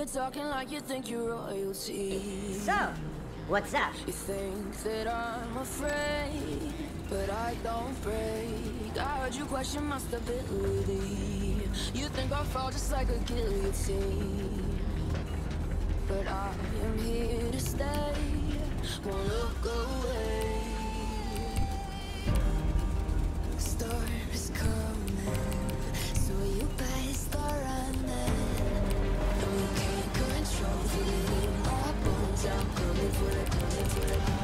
talking like you think you're royalty. So, what's up? You think that I'm afraid, but I don't break. I heard you question my stability. You think I'll fall just like a guillotine, but I am here to stay. Won't look away. Storm is coming, so you better start running. No, you can't control it in my bones. I'm coming for the, coming for the.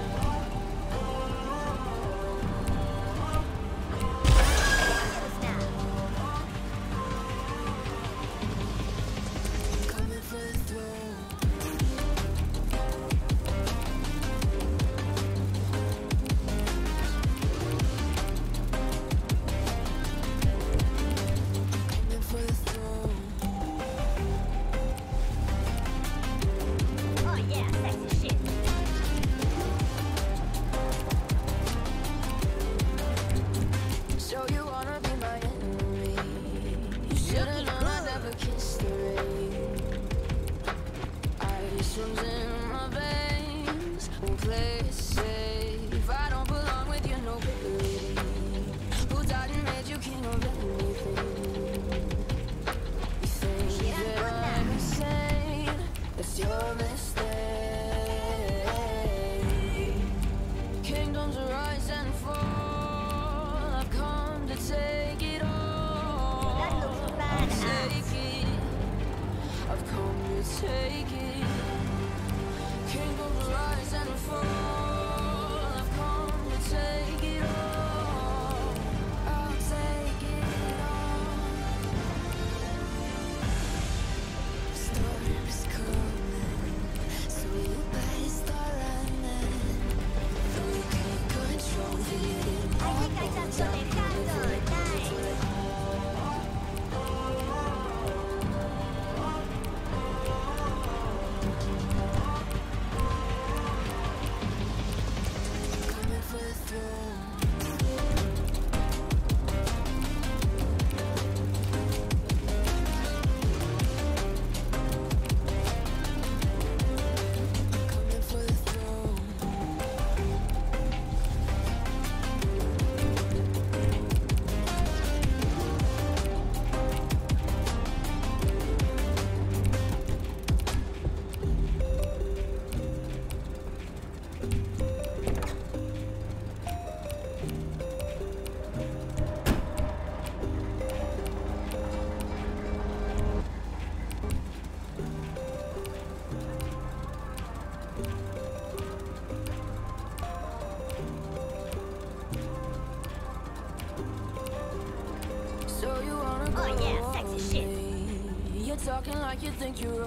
Talking like you think you're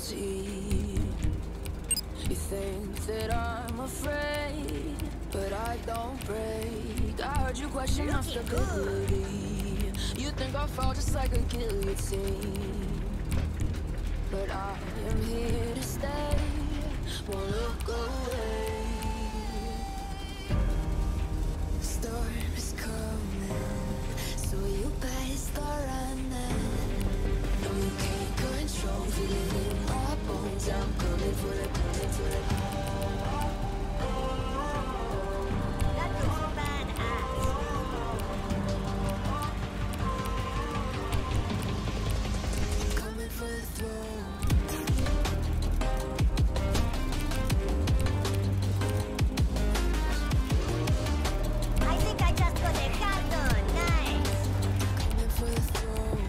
royalty. You think that I'm afraid, but I don't break. I heard you question my stability. You think I'll fall just like a guillotine, but I am here to stay. Won't look away. Storm is coming, so you better start running. No, you can't control it in my bones. I'm coming for the, coming for the. That looks badass. Coming for the throne. I think I just got a hard on. Nice. Coming for the throne.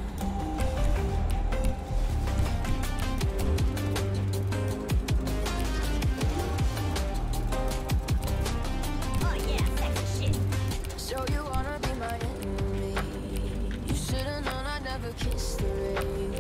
Kiss the rain.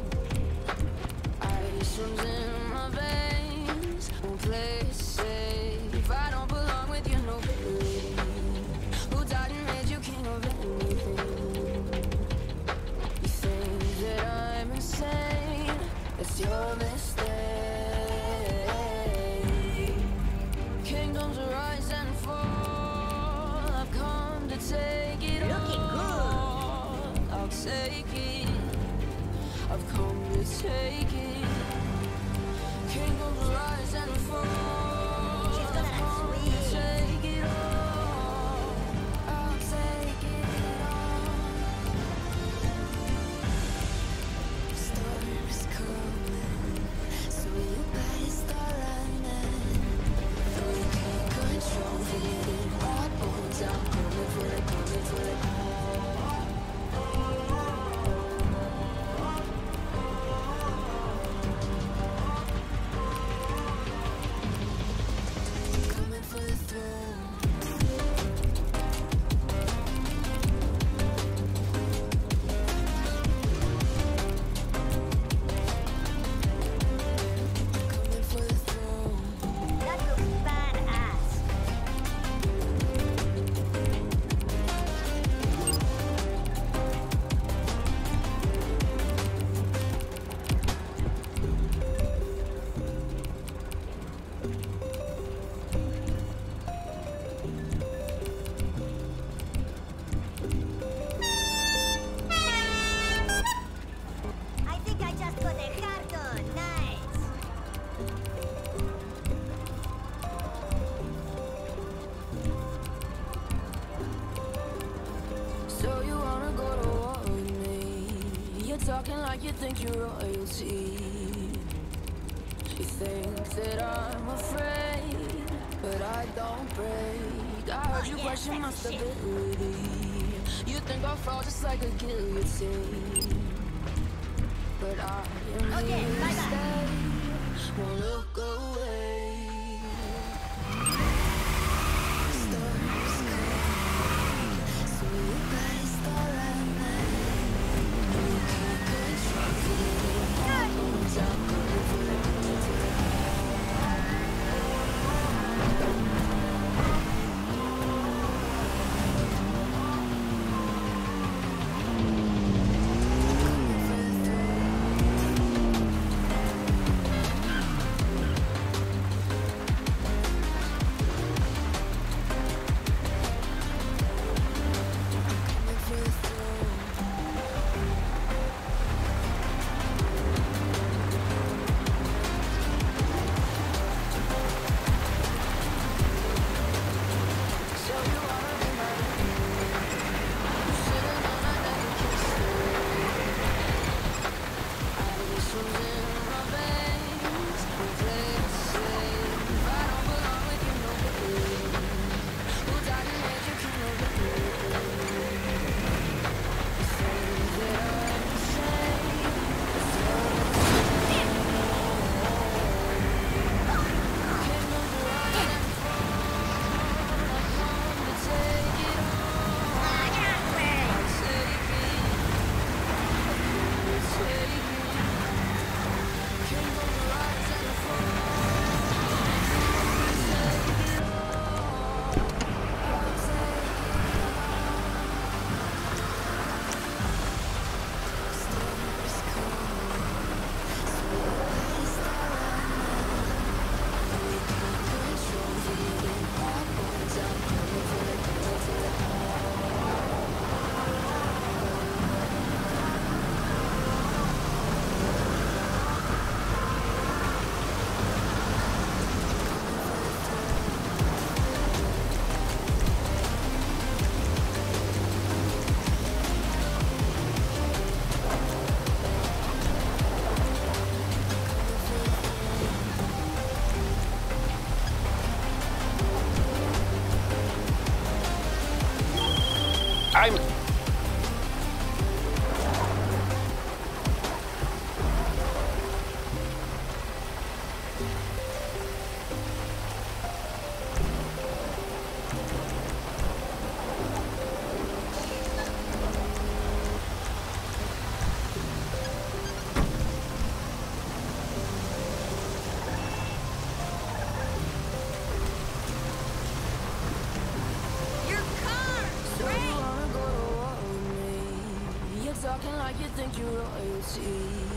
Ice runs in my veins. Won't play it safe. I don't belong with your nobility. Who died and made you king of anything? You think that I'm insane? That's your mistake. Kingdoms rise and fall. I've come to take it all. Looking good. I'll take it. I've come to take it. talking like you think you're royalty. You think that I'm afraid, but I don't break. I heard you question my stability. You think I'll fall just like a guillotine, but I am here to stay. Won't look away. Storms come, so you better start right now. You can't control it. I'm coming for the I'm talking like you think you're royalty.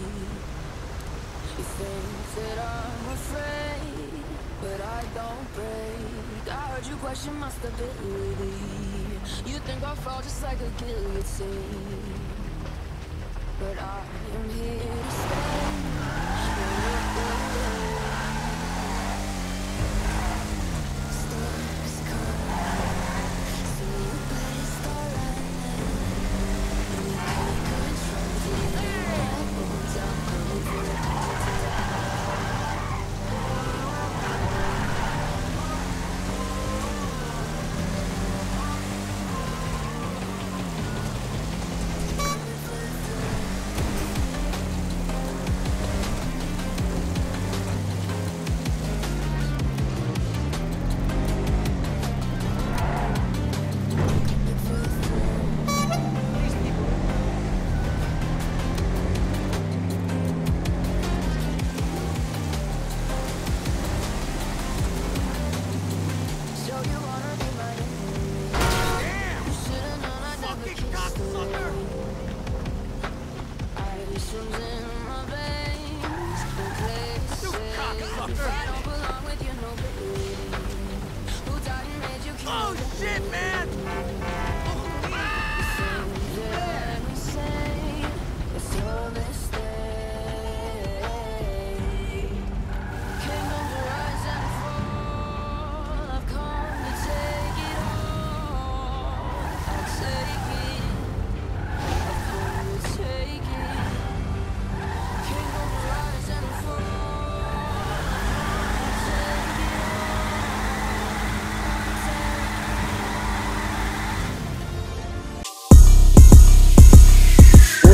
You think that I'm afraid, but I don't break. I heard you question my stability. You think I'll fall just like a guillotine, but I am here to stay. Storms come, so you better start right now. You can't control the bones. I'm coming for the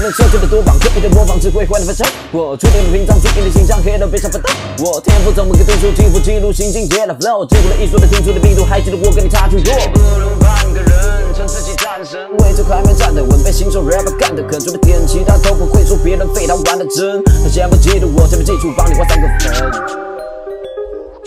能设计的多棒，刻意的模仿只会换了反常。我注定了平常注定的形象，黑人悲伤奋斗。我天赋怎么个读书，天赋记录心境跌了 flow， 记录了艺术的听出的密度，还记得我跟你差距多。不能半个人称自己战神，为这块面站得稳，被新手 rapper 干得狠，除了天其他都不会说，别人非他玩的真。他先不嫉妒我，先不记住，帮你画3个分。